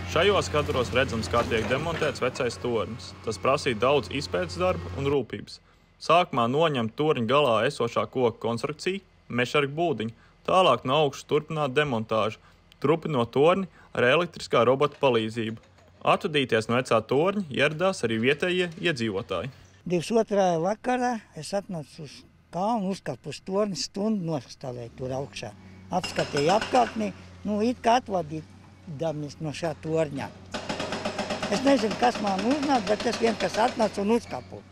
Šajos kadros redzams, kā tiek demontēts vecais tornis. Tas prasīja daudz izpētes darba un rūpības. Sākumā noņemt torņa galā esošā koka konstrukciju, mešargu būdiņu, tālāk no augšas turpināt demontāžu, trupinot torni ar elektriskā robota palīdzību. Atvadīties no vecā torņa ieradās arī vietējie iedzīvotāji. 22. vakarā es atnācu uz kalnu, uzkāpu uz torni, stundu nostāvēju tur augšā. Apskatīju apkārtnī, it kā atvadīdamies no šā torņā. Es nezinu, kas man uznāca, bet es vienkārši atnācu un uzkāpu.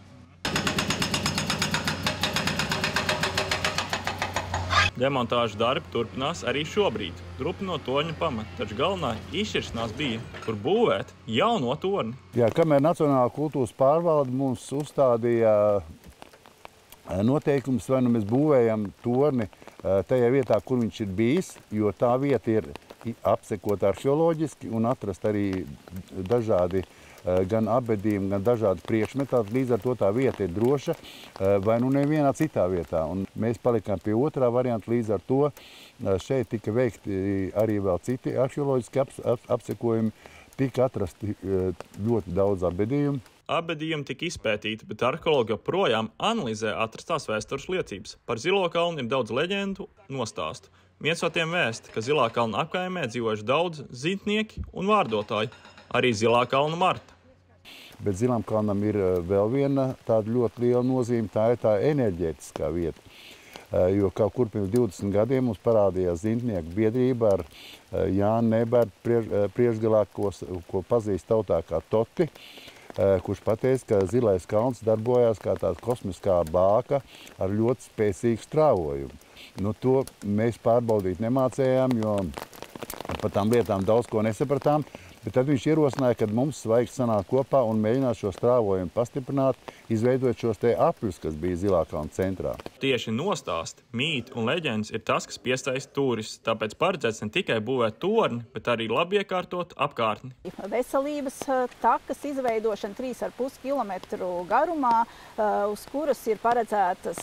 Demontāžas darbi turpinās arī šobrīd, drupinot torņa pamatu, taču galvenā izšķiršanās bija, kur būvēt jauno torni. Jā, kamēr Nacionālā kultūras pārvalde mums uzstādīja noteikumus, vai nu mēs būvējam torni tajā vietā, kur viņš ir bijis, jo tā vieta ir apsekot arheoloģiski un atrast arī dažādi gan apbedījumi, gan dažādi priekšmeti. Līdz ar to tā vieta ir droša, vai nu nevienā citā vietā. Un mēs palikām pie otrā varianta, līdz ar to šeit tika veikti arī vēl citi arheoloģiski apsekojumi, tika atrasti ļoti daudz apbedījumu. Apbedījumi tika izpētīti, bet arheologi joprojām analizē atrastās vēstures liecības. Par Zilo kalnu ir daudz leģendu nostāstu. Viens no tiem vēsta, ka Zilā kalna apkaimē dzīvojuši daudz zintnieki un vārdotāji, arī Zilā kalna Marta. Bet Zilam kalnam ir vēl viena tāda ļoti liela nozīme, tā ir tā enerģētiskā vieta. Jo kaut kur pirms 20 gadiem mums parādījās zintnieku biedrība ar Jānu Nebertu priekšgalā, ko pazīst tautā kā Toti, kurš pateica, ka Zilais kalns darbojās kā tāda kosmiskā bāka ar ļoti spēcīgu strāvojumu. To mēs pārbaudīt nemācējām, jo par tām lietām daudz ko nesapratām. Bet tad viņš ierosināja, ka mums vajag sanākt kopā un mēģināt šo strāvojumu pastiprināt, izveidot šos te apļus, kas bija Zilā kalna centrā. Tieši nostāsti, mīti un leģendas ir tas, kas piesaista turistus. Tāpēc paredzēts ne tikai būvēt torni, bet arī labi iekārtot apkārtni. Veselības takas izveidošana 3,5 km garumā, uz kuras ir paredzētas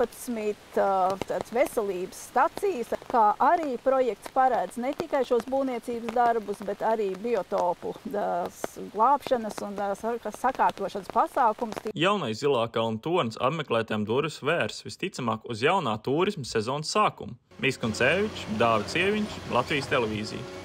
12 veselības stacijas, kā arī projekts paredz ne tikai šos būvniecības darbus, bet arī biotopu glābšanas un sakārtošanas pasākums. Jaunais Zilā kalna tornis apmeklētājiem durvis vērs visticamāk uz jaunā turisma sezonas sākumu. Mīs Kuncevičs, Dāvids Ieviņš, Latvijas televīzija.